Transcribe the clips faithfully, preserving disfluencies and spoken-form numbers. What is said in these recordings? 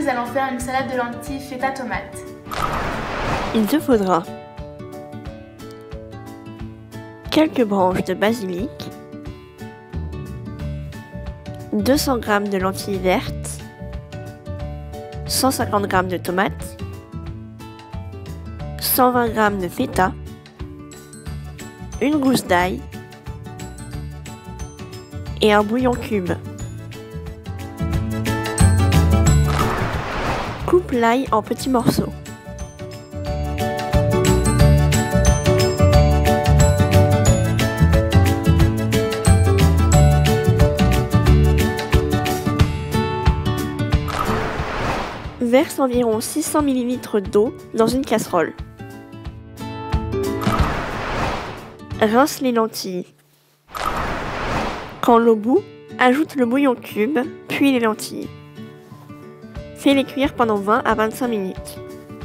nous allons faire une salade de lentilles feta tomate. Il te faudra quelques branches de basilic, deux cents grammes de lentilles vertes, cent cinquante grammes de tomates, cent vingt grammes de feta, une gousse d'ail et un bouillon cube. Coupe l'ail en petits morceaux. Verse environ six cents millilitres d'eau dans une casserole. Rince les lentilles. Quand l'eau bout, ajoute le bouillon cube, puis les lentilles. Fais-les cuire pendant vingt à vingt-cinq minutes.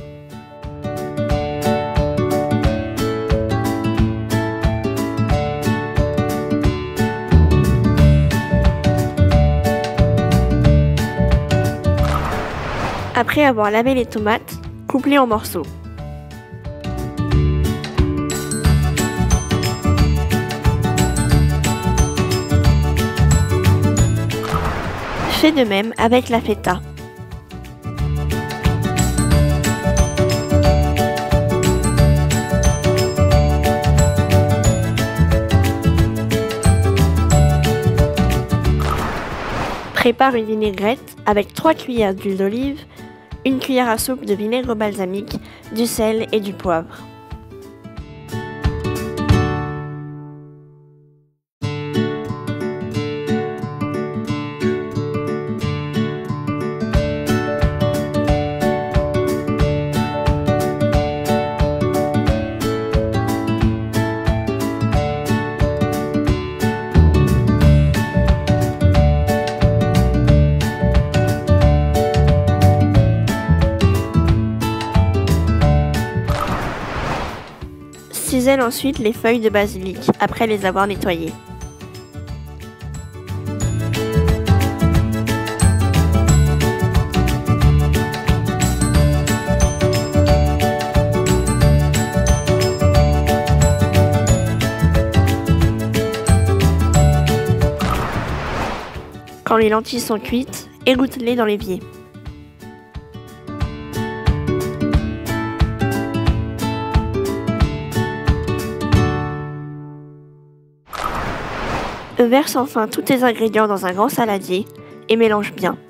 Après avoir lavé les tomates, coupe-les en morceaux. Fais de même avec la feta. Prépare une vinaigrette avec trois cuillères d'huile d'olive, une cuillère à soupe de vinaigre balsamique, du sel et du poivre. Cisèle ensuite les feuilles de basilic après les avoir nettoyées. Quand les lentilles sont cuites, égoutte-les dans l'évier. Verse enfin tous tes ingrédients dans un grand saladier et mélange bien.